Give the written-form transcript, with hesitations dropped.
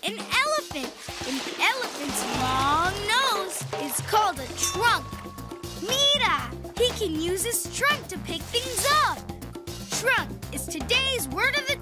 an elephant. An elephant's long nose is called a trunk. Mira, he can use his trunk to pick things up. Trunk is today's word of the